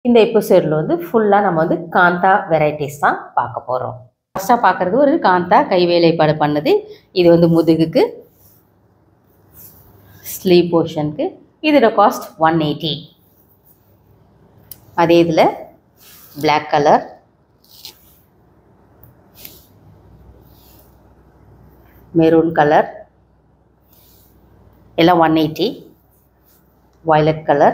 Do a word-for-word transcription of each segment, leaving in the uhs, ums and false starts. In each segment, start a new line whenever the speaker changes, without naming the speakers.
இந்த எபிசோடில் வந்து ஃபுல்லாக நம்ம வந்து காந்தா வெரைட்டிஸ் தான் பார்க்க போகிறோம். ஃபஸ்ட்டாக பார்க்குறது ஒரு காந்தா கை வேலைப்பாடு பண்ணது. இது வந்து முதுகுக்கு, ஸ்லீவ் போர்ஷனுக்கு. இதோட காஸ்ட் ஒன் எயிட்டி. அதே இதில் பிளாக் கலர், மெரூன் கலர் எல்லாம் one eighty. Violet colour,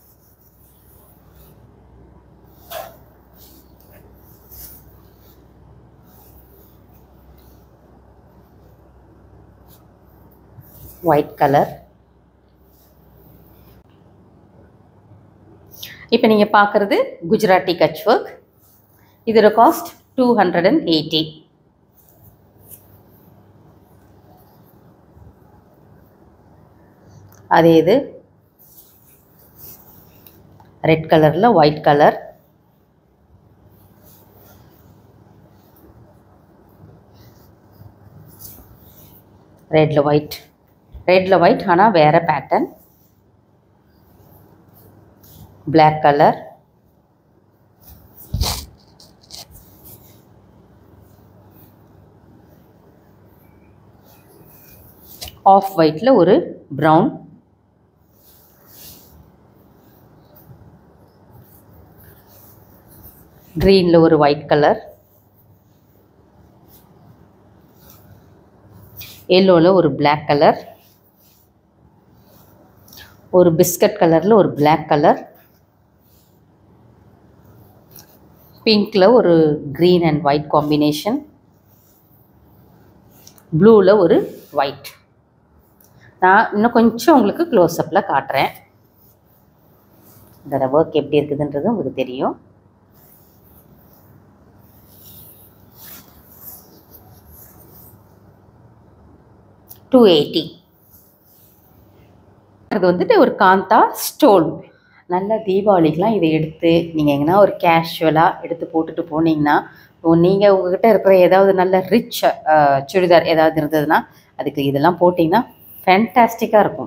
white colour. இப்போ நீங்கள் பார்க்குறது குஜராத்தி கட்ச் ஒர்க். இதோட cost two hundred and eighty. அதே இது ரெட் கலரில் ஒயிட் கலர், ரெட்டில் ஒயிட், ரெட்டில் ஒயிட் ஆனால் வேறு பேட்டர்ன். பிளாக் கலர், ஆஃப் ஒயிட்டில் ஒரு ப்ரௌன், க்ரீனில் ஒரு ஒயிட் கலர், எல்லோவில் ஒரு பிளாக் கலர், ஒரு பிஸ்கட் கலரில் ஒரு பிளாக் கலர், பிங்க்கில் ஒரு க்ரீன் அண்ட் ஒயிட் காம்பினேஷன், ப்ளூவில் ஒரு ஒயிட். நான் இன்னும் கொஞ்சம் உங்களுக்கு க்ளோஸ்அப்பில் காட்டுறேன். இதோட ஒர்க் எப்படி இருக்குதுன்றது உங்களுக்கு தெரியும். Two eighty. அது வந்துட்டு ஒரு காந்தா ஸ்டோன். நல்ல தீபாவளிக்கெலாம் இதை எடுத்து நீங்கள் எங்கன்னா ஒரு கேஷுவலாக எடுத்து போட்டுட்டு போனீங்கன்னா, நீங்கள் உங்கள்கிட்ட இருக்கிற ஏதாவது நல்ல ரிச் சுடிதார் ஏதாவது இருந்ததுன்னா அதுக்கு இதெல்லாம் போட்டிங்கன்னா ஃபேன்டாஸ்டிக்காக இருக்கும்.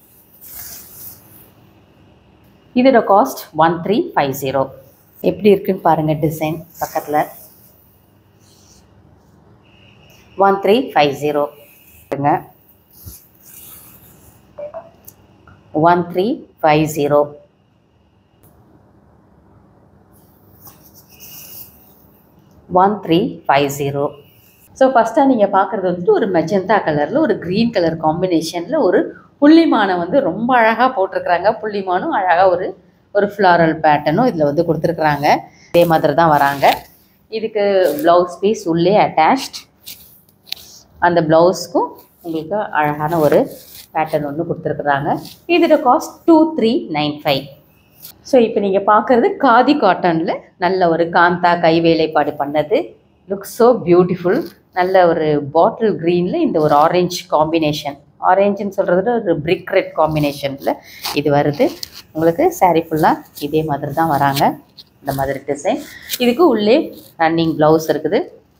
இதோட cost one three five zero. எப்படி இருக்குன்னு பாருங்கள் டிசைன் பக்கத்தில். One three five zero one three five zero. One three five zero. So ஃபஸ்ட்டாக நீங்கள் பார்க்குறது வந்துட்டு ஒரு மெஜந்தா கலரில் ஒரு க்ரீன் கலர் காம்பினேஷனில் ஒரு புள்ளிமானை வந்து ரொம்ப அழகாக போட்டிருக்கிறாங்க. புள்ளிமானும் அழகாக ஒரு ஒரு ஃப்ளாரல் பேட்டர்னும் இதில் வந்து கொடுத்துருக்குறாங்க. இதே மாதிரி தான் வராங்க. இதுக்கு ப்ளவுஸ் பீஸ் உள்ளே அட்டாச்ட். அந்த ப்ளவுஸ்க்கும் உங்களுக்கு அழகான ஒரு பேட்டர்ன் ஒன்று கொடுத்துருக்குறாங்க. இதோட cost two three nine five. So இப்போ நீங்கள் பார்க்குறது காதி காட்டனில் நல்ல ஒரு காந்தா கை வேலைப்பாடு பண்ணது. Looks so beautiful. நல்ல ஒரு பாட்டில் க்ரீனில் இந்த ஒரு ஆரஞ்ச் காம்பினேஷன், ஆரஞ்சுன்னு சொல்கிறதுல ஒரு பிரிக் ரெட் காம்பினேஷனில் இது வருது. உங்களுக்கு சாரீ ஃபுல்லாக இதே மாதிரி தான் வராங்க. இந்த மாதிரி டிசைன். இதுக்கு உள்ளே ரன்னிங் ப்ளவுஸ் இருக்குது.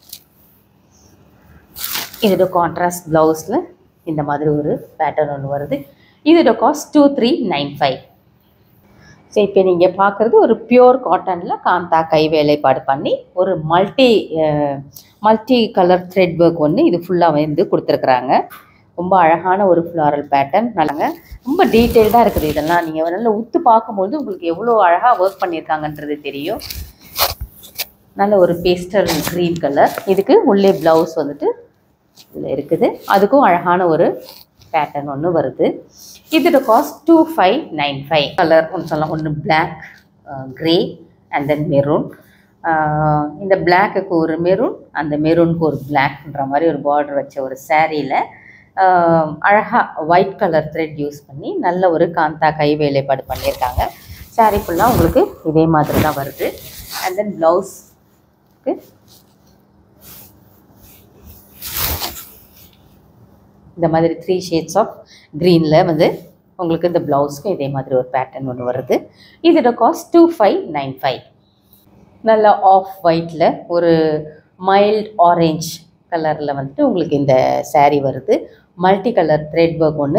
இதோட கான்ட்ராஸ்ட் ப்ளவுஸில் இந்த மாதிரி ஒரு பேட்டர்ன் ஒன்று வருது. இதோட cost two three nine five. So இப்போ நீங்கள் பார்க்குறது ஒரு பியோர் காட்டனில் காந்தா கை வேலைப்பாடு பண்ணி ஒரு multi multi colour thread work ஒன்று இது ஃபுல்லாக வந்து கொடுத்துருக்குறாங்க. ரொம்ப அழகான ஒரு ஃப்ளாரல் பேட்டர்ன். நல்லாங்க ரொம்ப டீட்டெயில்டாக இருக்குது. இதெல்லாம் நீங்கள் நல்லா உத்து பார்க்கும்போது உங்களுக்கு எவ்வளோ அழகாக ஒர்க் பண்ணியிருக்காங்கன்றது தெரியும். நல்ல ஒரு பேஸ்டல் க்ரீன் கலர். இதுக்கு உள்ளே ப்ளவுஸ் வந்துட்டு இதில் இருக்குது. அதுக்கும் அழகான ஒரு பேட்டர்ன் ஒன்று வருது. இதோட cost two five nine five. Colour ஒன்று சொல்லலாம். ஒன்று black, grey and then maroon. இந்த பிளாக்குக்கு ஒரு மெரூன், அந்த மெரூனுக்கு ஒரு பிளாக்ன்ற மாதிரி ஒரு பார்டர் வச்ச ஒரு சாரியில் அழகாக ஒயிட் கலர் த்ரெட் யூஸ் பண்ணி நல்ல ஒரு காந்தா கை வேலைப்பாடு பண்ணியிருக்காங்க. சாரீ ஃபுல்லாக உங்களுக்கு இதே மாதிரி தான் வருது. அண்ட் தென் ப்ளவுஸ்க்கு இந்த மாதிரி த்ரீ ஷேட்ஸ் ஆஃப் க்ரீனில் வந்து உங்களுக்கு இந்த ப்ளவுஸ்க்கும் இதே மாதிரி ஒரு பேட்டர்ன் ஒன்று வருது. இதோட cost two five nine five. நல்ல ஆஃப் ஒயிட்டில் ஒரு மைல்ட் ஆரஞ்ச் கலரில் வந்துட்டு உங்களுக்கு இந்த சாரீ வருது. மல்டி கலர் த்ரெட் ஒர்க் ஒன்று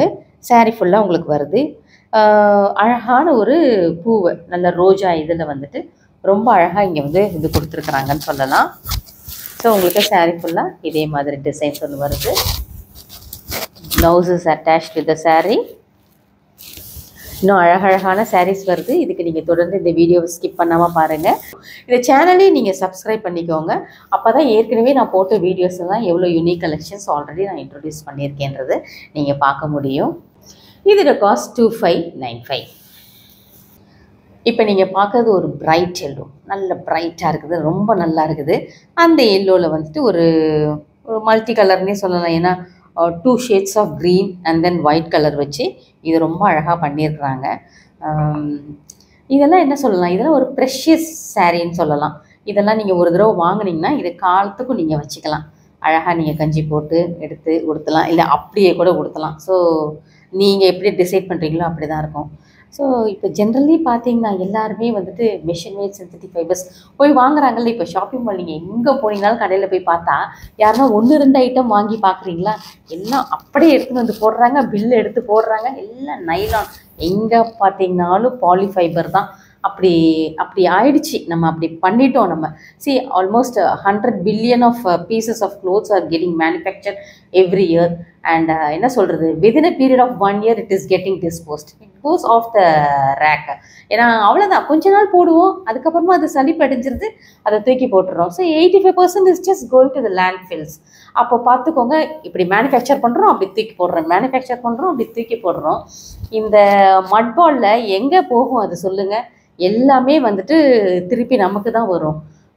சாரீ ஃபுல்லாக உங்களுக்கு வருது. அழகான ஒரு பூவை நல்ல ரோஜா இதில் வந்துட்டு ரொம்ப அழகாக இங்கே வந்து இது கொடுத்துருக்குறாங்கன்னு சொல்லலாம். ஸோ உங்களுக்கு சாரீ ஃபுல்லாக இதே மாதிரி டிசைன்ஸ் ஒன்று வருது. Blouse is attached with the sari. இன்னும் அழகழகான சாரீஸ் வருது. இதுக்கு நீங்கள் தொடர்ந்து இந்த வீடியோவை ஸ்கிப் பண்ணாமல் பாருங்கள். இந்த சேனலே நீங்கள் சப்ஸ்கிரைப் பண்ணிக்கோங்க. அப்போ தான் ஏற்கனவே நான் போட்ட வீடியோஸ் எல்லாம் எவ்வளோ யூனிக் கலெக்ஷன்ஸ் ஆல்ரெடி நான் இன்ட்ரடியூஸ் பண்ணியிருக்கேன்றது நீங்கள் பார்க்க முடியும். இதோட cost two five nine five. இப்போ நீங்கள் பார்க்குறது ஒரு பிரைட் எல்லோ, நல்ல பிரைட்டாக இருக்குது, ரொம்ப நல்லா இருக்குது. அந்த எல்லோவில் வந்துட்டு ஒரு ஒரு மல்டி கலர்னே சொல்லலாம். ஏன்னா two shades of green and then white colour வச்சு இது ரொம்ப அழகாக பண்ணியிருக்கிறாங்க. இதெல்லாம் என்ன சொல்லலாம், இதெல்லாம் ஒரு ப்ரெஷியஸ் சாரின்னு சொல்லலாம். இதெல்லாம் நீங்கள் ஒரு தடவை வாங்கினீங்கன்னா இது காலத்துக்கும் நீங்கள் வச்சுக்கலாம். அழகாக நீங்கள் கஞ்சி போட்டு எடுத்து உடுத்தலாம், இல்லை அப்படியே கூட உடுத்தலாம். ஸோ நீங்கள் எப்படி டிசைட் பண்ணுறீங்களோ அப்படி தான் இருக்கும். ஸோ இப்போ ஜென்ரலி பார்த்தீங்கன்னா எல்லாருமே வந்துட்டு மெஷின் மேட் சிந்தட்டிக் ஃபைபர்ஸ் போய் வாங்குறாங்கல்ல. இப்போ ஷாப்பிங் மால் நீங்கள் எங்கே போனீங்கனாலும் கடையில் போய் பார்த்தா யாருன்னா ஒன்று ரெண்டு ஐட்டம் வாங்கி பார்க்குறீங்களா, எல்லாம் அப்படியே எடுத்துன்னு வந்து போடுறாங்க, பில்லு எடுத்து போடுறாங்க. எல்லாம் நைலான், எங்கே பார்த்தீங்கன்னாலும் பாலி ஃபைபர் தான். அப்படி அப்படி ஆயிடுச்சு. நம்ம அப்படி பண்ணிட்டோம். நம்ம see almost hundred billion of pieces of clothes are getting manufacture every year. And என்ன சொல்கிறது, within a period of one year it is getting disposed, it goes off the rack. ஏன்னா அவ்வளோதான், கொஞ்ச நாள் போடுவோம், அதுக்கப்புறமா அது சளிப்படைஞ்சிருது, அதை தூக்கி போட்டுறோம். So eighty five percent is just going to the landfills. அப்போ பார்த்துக்கோங்க, இப்படி மேனுஃபேக்சர் பண்ணுறோம், அப்படி தூக்கி போடுறோம், மேனுஃபேக்சர் பண்ணுறோம், அப்படி தூக்கி போடுறோம். இந்த மட்பாலில் எங்கே போகும் அது சொல்லுங்கள்? எல்லாமே வந்துட்டு திருப்பி நமக்கு தான் வரும்.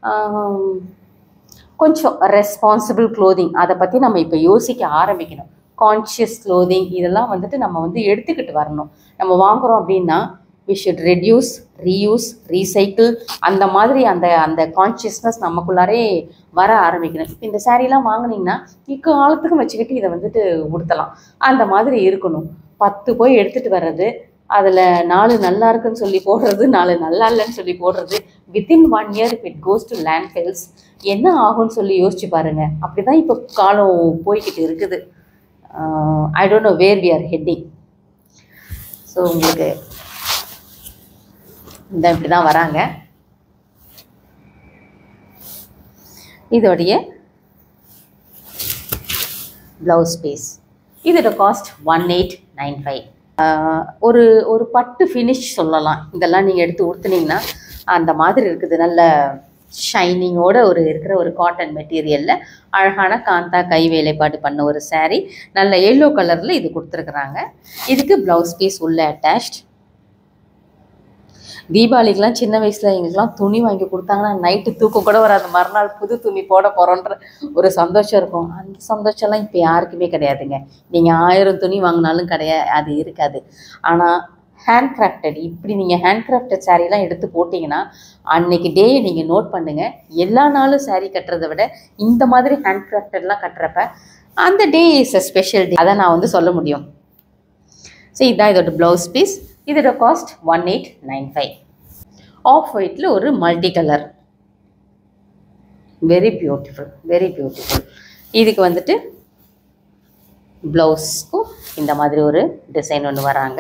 கொஞ்சம் ரெஸ்பான்சிபிள் க்ளோதிங் அதை பற்றி நம்ம இப்போ யோசிக்க ஆரம்பிக்கணும். கான்ஷியஸ் க்ளோதிங் இதெல்லாம் வந்துட்டு நம்ம வந்து எடுத்துக்கிட்டு வரணும். நம்ம வாங்குகிறோம் அப்படின்னா we should reduce, reuse, recycle, அந்த மாதிரி அந்த அந்த கான்ஷியஸ்னஸ் நமக்குள்ளாரே வர ஆரம்பிக்கணும். இப்போ இந்த சாரீலாம் வாங்கினீங்கன்னா இக்காலத்துக்கும் வச்சுக்கிட்டு இதை வந்துட்டு உடுத்தலாம், அந்த மாதிரி இருக்கணும். பத்து போய் எடுத்துகிட்டு வர்றது, அதில் நாலு நல்லா இருக்குன்னு சொல்லி போடுறது, நாலு நல்லா இல்லைன்னு சொல்லி போடுறது, within one year if it goes to landfills என்ன ஆகும்னு சொல்லி யோசிச்சு பாருங்கள். அப்படி தான் இப்போ காலம் போய்கிட்டு இருக்குது. I don't know where we are heading. So உங்களுக்கு இந்த இப்படி தான் வராங்க. இதோடைய ப்ளவுஸ் பீஸ், இதோட cost one eight nine five. ஒரு ஒரு பட்டு ஃபினிஷ் சொல்லலாம். இதெல்லாம் நீங்கள் எடுத்து உடுத்துனீங்கன்னா அந்த மாதிரி இருக்குது. நல்ல ஷைனிங்கோடு ஒரு இருக்கிற ஒரு காட்டன் மெட்டீரியலில் அழகான காந்தா கை வேலைப்பாடு பண்ண ஒரு சாரீ, நல்ல எல்லோ கலரில் இது கொடுத்துருக்குறாங்க. இதுக்கு ப்ளவுஸ் பீஸ் உள்ள அட்டாச்ட். தீபாவளிக்கெலாம் சின்ன வயசில் எங்களுக்கெலாம் துணி வாங்கி கொடுத்தாங்கன்னா நைட்டு தூக்கம் கூட வராது, மறுநாள் புது துணி போட போகிறோன்ற ஒரு சந்தோஷம் இருக்கும். அந்த சந்தோஷம்லாம் இப்போ யாருக்குமே கிடையாதுங்க. நீங்கள் ஆயிரம் துணி வாங்கினாலும் கிடையாது, அது இருக்காது. ஆனால் ஹேண்ட் கிராஃப்டட், இப்படி நீங்கள் ஹேண்ட் கிராஃப்டட் சாரீலாம் எடுத்து போட்டிங்கன்னா அன்னைக்கு டேயை நீங்கள் நோட் பண்ணுங்கள். எல்லா நாளும் சாரீ கட்டுறதை விட இந்த மாதிரி ஹேண்ட் கிராஃப்டட்லாம் கட்டுறப்ப அந்த day is a special day, அதை நான் வந்து சொல்ல முடியும். ஸோ இதுதான் இதோட ப்ளவுஸ் பீஸ். இதோட cost one eight nine five. Off ஒயிட்டில் ஒரு multi colour, very beautiful, very beautiful. இதுக்கு வந்துட்டு ப்ளவுஸ்க்கும் இந்த மாதிரி ஒரு டிசைன் ஒன்று வராங்க.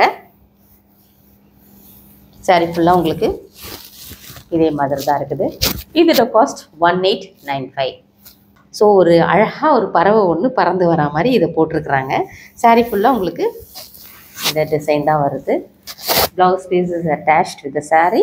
சாரீ ஃபுல்லாக உங்களுக்கு இதே மாதிரி தான் இருக்குது. இதோட cost one eight nine five. So ஒரு அழகாக ஒரு பறவை ஒன்று பறந்து வரா மாதிரி இதை போட்டிருக்கிறாங்க. சாரீ ஃபுல்லாக உங்களுக்கு இந்த டிசைன் தான் வருது. Blouse piece is attached with the sari.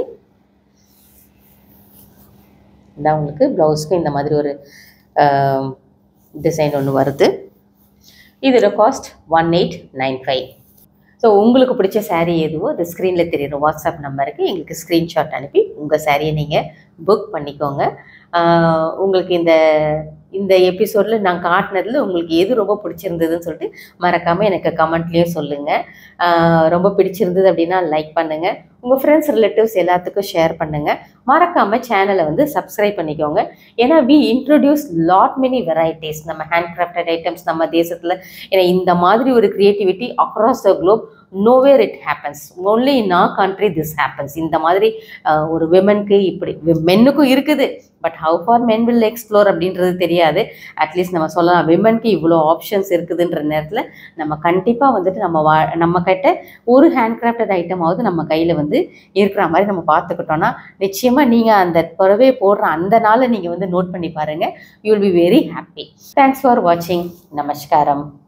இதான் உங்களுக்கு ப்ளவுஸ்க்கு இந்த மாதிரி ஒரு டிசைன் ஒன்று வருது. இதோட cost one eight nine five. So உங்களுக்கு பிடிச்ச சாரீ எதுவோ அது ஸ்க்ரீனில் தெரியுற வாட்ஸ்அப் நம்பருக்கு எங்களுக்கு ஸ்க்ரீன்ஷாட் அனுப்பி உங்கள் சாரியை நீங்கள் புக் பண்ணிக்கோங்க. உங்களுக்கு இந்த இந்த எபிசோடில் நான் காட்டினதில் உங்களுக்கு எது ரொம்ப பிடிச்சிருந்ததுன்னு சொல்லிட்டு மறக்காமல் எனக்கு கமெண்ட்லேயும் சொல்லுங்கள். ரொம்ப பிடிச்சிருந்தது அப்படின்னா லைக் பண்ணுங்கள், உங்கள் ஃப்ரெண்ட்ஸ் ரிலேட்டிவ்ஸ் எல்லாத்துக்கும் ஷேர் பண்ணுங்கள். மறக்காமல் சேனலை வந்து சப்ஸ்கிரைப் பண்ணிக்கோங்க. ஏன்னா we introduce lot many varieties நம்ம ஹேண்ட் கிராஃப்டட் ஐட்டம்ஸ் நம்ம தேசத்தில். ஏன்னா இந்த மாதிரி ஒரு creativity across the globe nowhere it happens, only in our country this happens. இந்த மாதிரி ஒரு விமனுக்கு இப்படி மென்னுக்கும் இருக்குது, but how far men will explore அப்படின்றது தெரியாது. அட்லீஸ்ட் நம்ம சொல்லலாம் விமனுக்கு இவ்வளோ ஆப்ஷன்ஸ் இருக்குதுன்ற நேரத்தில் நம்ம கண்டிப்பாக வந்துட்டு நம்ம வா நம்ம கிட்ட ஒரு ஹேண்ட்கிராஃப்டட் ஐட்டமாவது நம்ம கையில் வந்து இருக்கிற மாதிரி நம்ம பார்த்துக்கிட்டோன்னா நிச்சயமாக நீங்கள் அந்த புடவையை போடுற அந்த நாளை நீங்கள் வந்து நோட் பண்ணி பாருங்கள். You will be very happy. Thanks for வாட்சிங். நமஸ்காரம்.